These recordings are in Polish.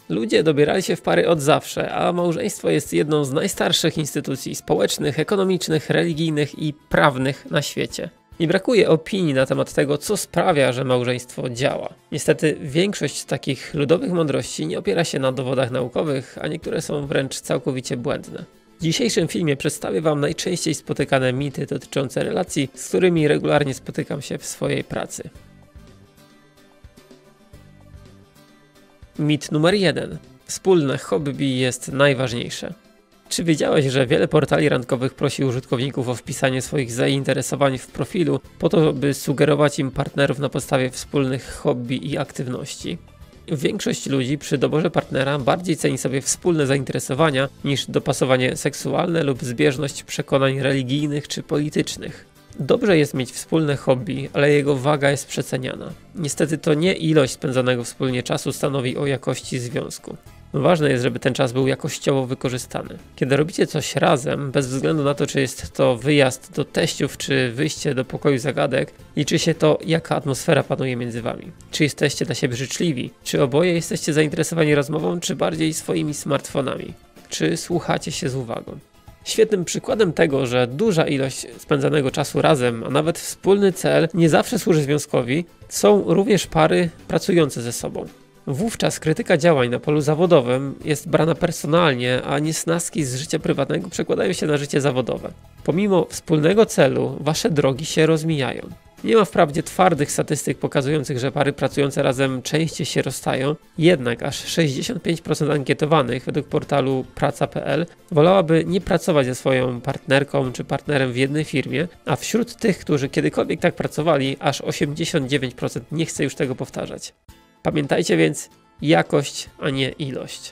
Ludzie dobierali się w pary od zawsze, a małżeństwo jest jedną z najstarszych instytucji społecznych, ekonomicznych, religijnych i prawnych na świecie. Nie brakuje opinii na temat tego, co sprawia, że małżeństwo działa. Niestety większość takich ludowych mądrości nie opiera się na dowodach naukowych, a niektóre są wręcz całkowicie błędne. W dzisiejszym filmie przedstawię Wam najczęściej spotykane mity dotyczące relacji, z którymi regularnie spotykam się w swojej pracy. Mit numer 1. Wspólne hobby jest najważniejsze. Czy wiedziałeś, że wiele portali randkowych prosi użytkowników o wpisanie swoich zainteresowań w profilu po to, by sugerować im partnerów na podstawie wspólnych hobby i aktywności? Większość ludzi przy doborze partnera bardziej ceni sobie wspólne zainteresowania niż dopasowanie seksualne lub zbieżność przekonań religijnych czy politycznych. Dobrze jest mieć wspólne hobby, ale jego waga jest przeceniana. Niestety to nie ilość spędzonego wspólnie czasu stanowi o jakości związku. Ważne jest, żeby ten czas był jakościowo wykorzystany. Kiedy robicie coś razem, bez względu na to, czy jest to wyjazd do teściów, czy wyjście do pokoju zagadek, liczy się to, jaka atmosfera panuje między wami. Czy jesteście dla siebie życzliwi? Czy oboje jesteście zainteresowani rozmową, czy bardziej swoimi smartfonami? Czy słuchacie się z uwagą? Świetnym przykładem tego, że duża ilość spędzanego czasu razem, a nawet wspólny cel nie zawsze służy związkowi, są również pary pracujące ze sobą. Wówczas krytyka działań na polu zawodowym jest brana personalnie, a niesnaski z życia prywatnego przekładają się na życie zawodowe. Pomimo wspólnego celu, wasze drogi się rozmijają. Nie ma wprawdzie twardych statystyk pokazujących, że pary pracujące razem częściej się rozstają, jednak aż 65% ankietowanych według portalu praca.pl wolałaby nie pracować ze swoją partnerką czy partnerem w jednej firmie, a wśród tych, którzy kiedykolwiek tak pracowali, aż 89% nie chce już tego powtarzać. Pamiętajcie więc, jakość, a nie ilość.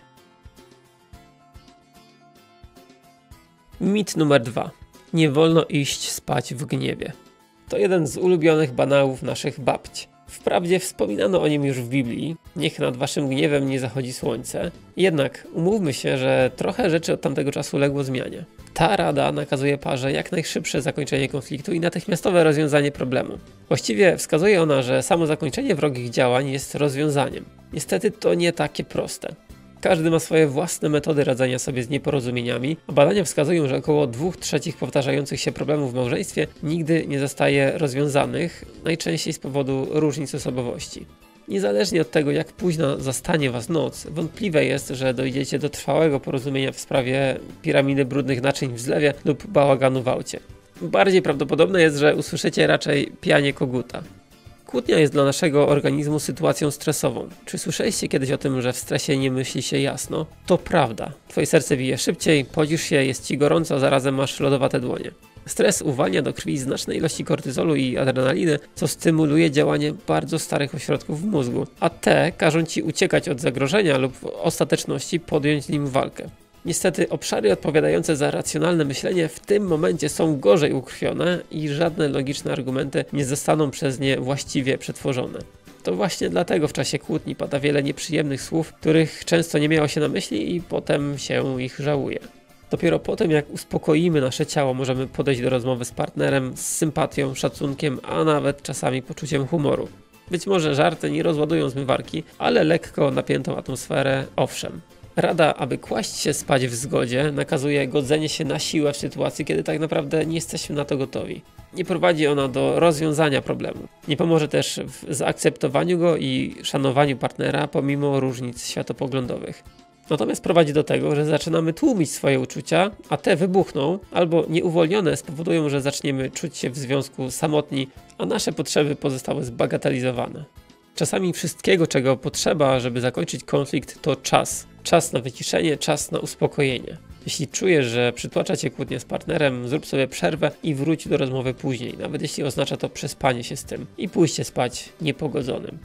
Mit numer 2. Nie wolno iść spać w gniewie. To jeden z ulubionych banałów naszych babć. Wprawdzie wspominano o nim już w Biblii, niech nad waszym gniewem nie zachodzi słońce, jednak umówmy się, że trochę rzeczy od tamtego czasu legło zmianie. Ta rada nakazuje parze jak najszybsze zakończenie konfliktu i natychmiastowe rozwiązanie problemu. Właściwie wskazuje ona, że samo zakończenie wrogich działań jest rozwiązaniem. Niestety to nie takie proste. Każdy ma swoje własne metody radzenia sobie z nieporozumieniami, a badania wskazują, że około 2/3 powtarzających się problemów w małżeństwie nigdy nie zostaje rozwiązanych, najczęściej z powodu różnic osobowości. Niezależnie od tego, jak późno zastanie was noc, wątpliwe jest, że dojdziecie do trwałego porozumienia w sprawie piramidy brudnych naczyń w zlewie lub bałaganu w aucie. Bardziej prawdopodobne jest, że usłyszycie raczej pianie koguta. Kłótnia jest dla naszego organizmu sytuacją stresową. Czy słyszeliście kiedyś o tym, że w stresie nie myśli się jasno? To prawda. Twoje serce bije szybciej, podzisz się, jest ci gorąco, a zarazem masz lodowate dłonie. Stres uwalnia do krwi znaczne ilości kortyzolu i adrenaliny, co stymuluje działanie bardzo starych ośrodków w mózgu, a te każą ci uciekać od zagrożenia lub w ostateczności podjąć z nim walkę. Niestety obszary odpowiadające za racjonalne myślenie w tym momencie są gorzej ukrwione i żadne logiczne argumenty nie zostaną przez nie właściwie przetworzone. To właśnie dlatego w czasie kłótni pada wiele nieprzyjemnych słów, których często nie miało się na myśli i potem się ich żałuje. Dopiero potem, jak uspokoimy nasze ciało, możemy podejść do rozmowy z partnerem z sympatią, szacunkiem, a nawet czasami poczuciem humoru. Być może żarty nie rozładują zmywarki, ale lekko napiętą atmosferę owszem. Rada, aby kłaść się spać w zgodzie, nakazuje godzenie się na siłę w sytuacji, kiedy tak naprawdę nie jesteśmy na to gotowi. Nie prowadzi ona do rozwiązania problemu. Nie pomoże też w zaakceptowaniu go i szanowaniu partnera pomimo różnic światopoglądowych. Natomiast prowadzi do tego, że zaczynamy tłumić swoje uczucia, a te wybuchną albo nieuwolnione spowodują, że zaczniemy czuć się w związku samotni, a nasze potrzeby pozostały zbagatelizowane. Czasami wszystkiego, czego potrzeba, żeby zakończyć konflikt, to czas. Czas na wyciszenie, czas na uspokojenie. Jeśli czujesz, że przytłacza cię kłótnia z partnerem, zrób sobie przerwę i wróć do rozmowy później, nawet jeśli oznacza to przespanie się z tym i pójście spać niepogodzonym.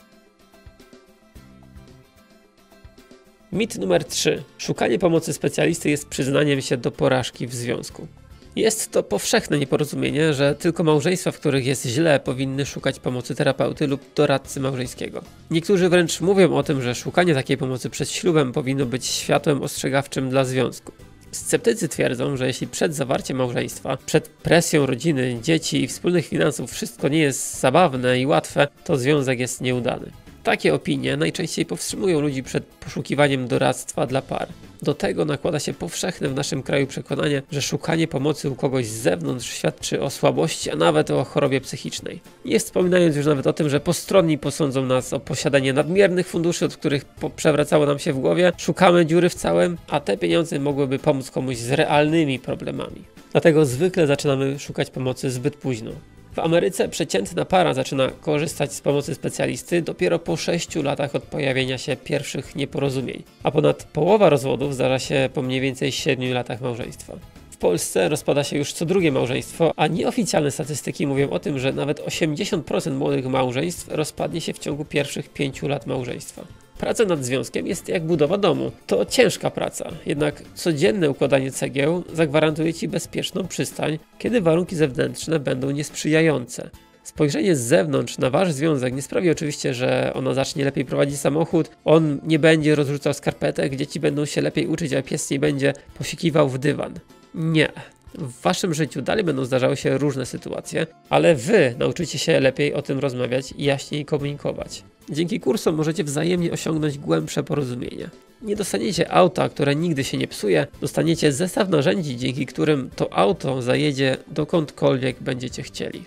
Mit numer 3. Szukanie pomocy specjalisty jest przyznaniem się do porażki w związku. Jest to powszechne nieporozumienie, że tylko małżeństwa, w których jest źle, powinny szukać pomocy terapeuty lub doradcy małżeńskiego. Niektórzy wręcz mówią o tym, że szukanie takiej pomocy przed ślubem powinno być światłem ostrzegawczym dla związku. Sceptycy twierdzą, że jeśli przed zawarciem małżeństwa, przed presją rodziny, dzieci i wspólnych finansów wszystko nie jest zabawne i łatwe, to związek jest nieudany. Takie opinie najczęściej powstrzymują ludzi przed poszukiwaniem doradztwa dla par. Do tego nakłada się powszechne w naszym kraju przekonanie, że szukanie pomocy u kogoś z zewnątrz świadczy o słabości, a nawet o chorobie psychicznej. Nie wspominając już nawet o tym, że postronni posądzą nas o posiadanie nadmiernych funduszy, od których przewracało nam się w głowie, szukamy dziury w całym, a te pieniądze mogłyby pomóc komuś z realnymi problemami. Dlatego zwykle zaczynamy szukać pomocy zbyt późno. W Ameryce przeciętna para zaczyna korzystać z pomocy specjalisty dopiero po 6 latach od pojawienia się pierwszych nieporozumień, a ponad połowa rozwodów zdarza się po mniej więcej 7 latach małżeństwa. W Polsce rozpada się już co drugie małżeństwo, a nieoficjalne statystyki mówią o tym, że nawet 80% młodych małżeństw rozpadnie się w ciągu pierwszych 5 lat małżeństwa. Praca nad związkiem jest jak budowa domu. To ciężka praca, jednak codzienne układanie cegieł zagwarantuje Ci bezpieczną przystań, kiedy warunki zewnętrzne będą niesprzyjające. Spojrzenie z zewnątrz na Wasz związek nie sprawi oczywiście, że ona zacznie lepiej prowadzić samochód, on nie będzie rozrzucał skarpetek, dzieci będą się lepiej uczyć, a pies nie będzie posikiwał w dywan. Nie. W Waszym życiu dalej będą zdarzały się różne sytuacje, ale Wy nauczycie się lepiej o tym rozmawiać i jaśniej komunikować. Dzięki kursom możecie wzajemnie osiągnąć głębsze porozumienie. Nie dostaniecie auta, które nigdy się nie psuje, dostaniecie zestaw narzędzi, dzięki którym to auto zajedzie dokądkolwiek będziecie chcieli.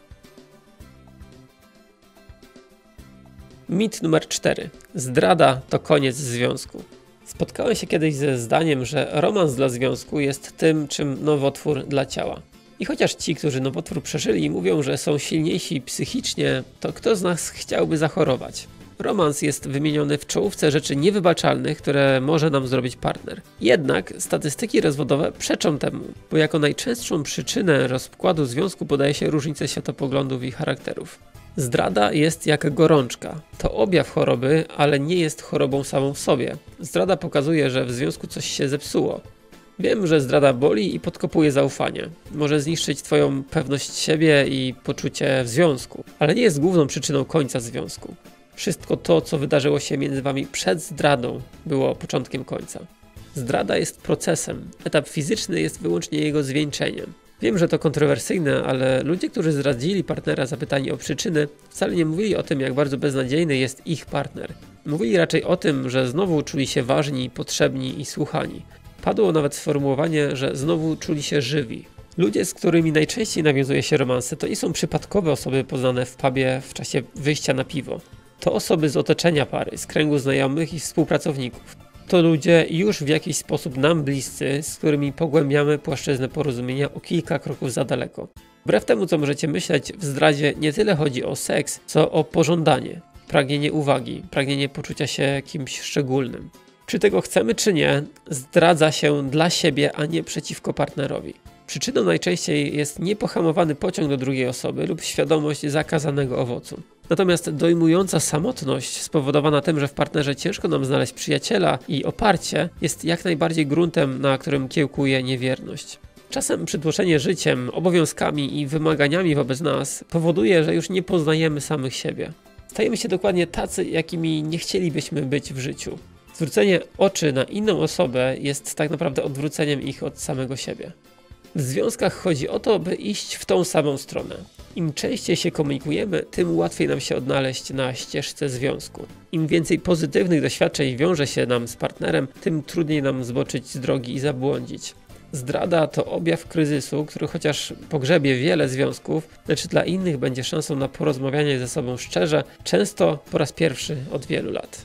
Mit numer 4. Zdrada to koniec związku. Spotkałem się kiedyś ze zdaniem, że romans dla związku jest tym, czym nowotwór dla ciała. I chociaż ci, którzy nowotwór przeżyli, mówią, że są silniejsi psychicznie, to kto z nas chciałby zachorować? Romans jest wymieniony w czołówce rzeczy niewybaczalnych, które może nam zrobić partner. Jednak statystyki rozwodowe przeczą temu, bo jako najczęstszą przyczynę rozkładu związku podaje się różnice światopoglądów i charakterów. Zdrada jest jak gorączka. To objaw choroby, ale nie jest chorobą samą w sobie. Zdrada pokazuje, że w związku coś się zepsuło. Wiem, że zdrada boli i podkopuje zaufanie. Może zniszczyć Twoją pewność siebie i poczucie w związku, ale nie jest główną przyczyną końca związku. Wszystko to, co wydarzyło się między Wami przed zdradą, było początkiem końca. Zdrada jest procesem. Etap fizyczny jest wyłącznie jego zwieńczeniem. Wiem, że to kontrowersyjne, ale ludzie, którzy zdradzili partnera zapytani o przyczyny, wcale nie mówili o tym, jak bardzo beznadziejny jest ich partner. Mówili raczej o tym, że znowu czuli się ważni, potrzebni i słuchani. Padło nawet sformułowanie, że znowu czuli się żywi. Ludzie, z którymi najczęściej nawiązuje się romanse, to nie są przypadkowe osoby poznane w pubie w czasie wyjścia na piwo. To osoby z otoczenia pary, z kręgu znajomych i współpracowników. To ludzie już w jakiś sposób nam bliscy, z którymi pogłębiamy płaszczyznę porozumienia o kilka kroków za daleko. Wbrew temu, co możecie myśleć, w zdradzie nie tyle chodzi o seks, co o pożądanie, pragnienie uwagi, pragnienie poczucia się kimś szczególnym. Czy tego chcemy, czy nie, zdradza się dla siebie, a nie przeciwko partnerowi. Przyczyną najczęściej jest niepohamowany pociąg do drugiej osoby lub świadomość zakazanego owocu. Natomiast dojmująca samotność spowodowana tym, że w partnerze ciężko nam znaleźć przyjaciela i oparcie, jest jak najbardziej gruntem, na którym kiełkuje niewierność. Czasem przytłoczenie życiem, obowiązkami i wymaganiami wobec nas powoduje, że już nie poznajemy samych siebie. Stajemy się dokładnie tacy, jakimi nie chcielibyśmy być w życiu. Zwrócenie oczy na inną osobę jest tak naprawdę odwróceniem ich od samego siebie. W związkach chodzi o to, by iść w tą samą stronę. Im częściej się komunikujemy, tym łatwiej nam się odnaleźć na ścieżce związku. Im więcej pozytywnych doświadczeń wiąże się nam z partnerem, tym trudniej nam zboczyć z drogi i zabłądzić. Zdrada to objaw kryzysu, który chociaż pogrzebie wiele związków, lecz dla innych będzie szansą na porozmawianie ze sobą szczerze, często po raz pierwszy od wielu lat.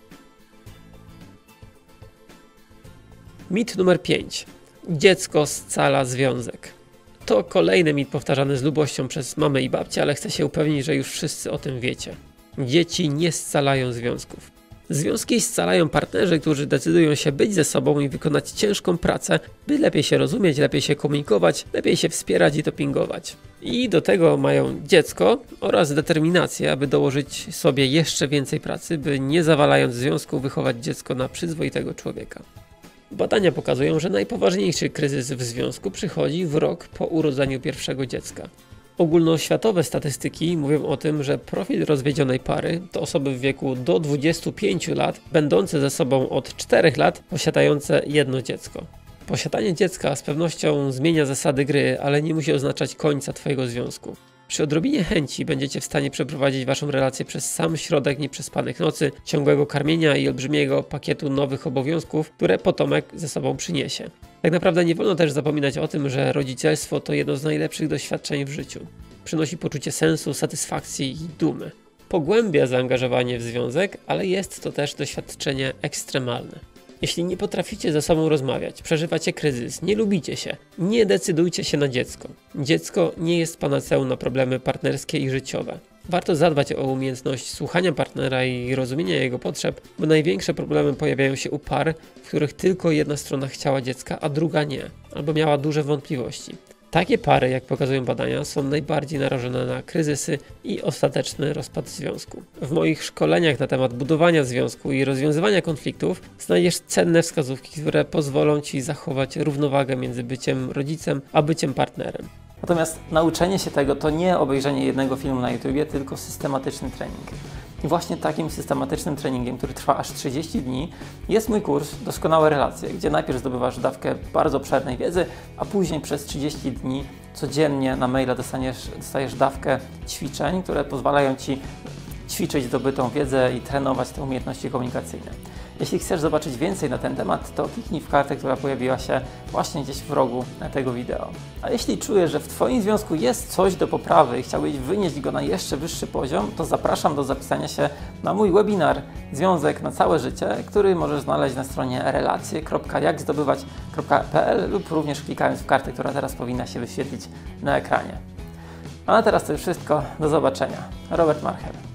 Mit numer 5. Dziecko scala związek. To kolejny mit powtarzany z lubością przez mamę i babcię, ale chcę się upewnić, że już wszyscy o tym wiecie. Dzieci nie scalają związków. Związki scalają partnerzy, którzy decydują się być ze sobą i wykonać ciężką pracę, by lepiej się rozumieć, lepiej się komunikować, lepiej się wspierać i dopingować. I do tego mają dziecko oraz determinację, aby dołożyć sobie jeszcze więcej pracy, by nie zawalając związku wychować dziecko na przyzwoitego człowieka. Badania pokazują, że najpoważniejszy kryzys w związku przychodzi w rok po urodzeniu pierwszego dziecka. Ogólnoświatowe statystyki mówią o tym, że profil rozwiedzionej pary to osoby w wieku do 25 lat, będące ze sobą od 4 lat, posiadające jedno dziecko. Posiadanie dziecka z pewnością zmienia zasady gry, ale nie musi oznaczać końca Twojego związku. Przy odrobinie chęci będziecie w stanie przeprowadzić waszą relację przez sam środek nieprzespanych nocy, ciągłego karmienia i olbrzymiego pakietu nowych obowiązków, które potomek ze sobą przyniesie. Tak naprawdę nie wolno też zapominać o tym, że rodzicielstwo to jedno z najlepszych doświadczeń w życiu. Przynosi poczucie sensu, satysfakcji i dumy. Pogłębia zaangażowanie w związek, ale jest to też doświadczenie ekstremalne. Jeśli nie potraficie ze sobą rozmawiać, przeżywacie kryzys, nie lubicie się, nie decydujcie się na dziecko. Dziecko nie jest panaceum na problemy partnerskie i życiowe. Warto zadbać o umiejętność słuchania partnera i rozumienia jego potrzeb, bo największe problemy pojawiają się u par, w których tylko jedna strona chciała dziecka, a druga nie, albo miała duże wątpliwości. Takie pary, jak pokazują badania, są najbardziej narażone na kryzysy i ostateczny rozpad związku. W moich szkoleniach na temat budowania związku i rozwiązywania konfliktów znajdziesz cenne wskazówki, które pozwolą Ci zachować równowagę między byciem rodzicem a byciem partnerem. Natomiast nauczenie się tego to nie obejrzenie jednego filmu na YouTubie, tylko systematyczny trening. I właśnie takim systematycznym treningiem, który trwa aż 30 dni, jest mój kurs Doskonałe Relacje, gdzie najpierw zdobywasz dawkę bardzo obszernej wiedzy, a później przez 30 dni codziennie na maila dostajesz dawkę ćwiczeń, które pozwalają Ci ćwiczyć zdobytą wiedzę i trenować te umiejętności komunikacyjne. Jeśli chcesz zobaczyć więcej na ten temat, to kliknij w kartę, która pojawiła się właśnie gdzieś w rogu tego wideo. A jeśli czujesz, że w Twoim związku jest coś do poprawy i chciałbyś wynieść go na jeszcze wyższy poziom, to zapraszam do zapisania się na mój webinar Związek na całe życie, który możesz znaleźć na stronie relacje.jakzdobywać.pl lub również klikając w kartę, która teraz powinna się wyświetlić na ekranie. A na teraz to już wszystko. Do zobaczenia. Robert Marchel.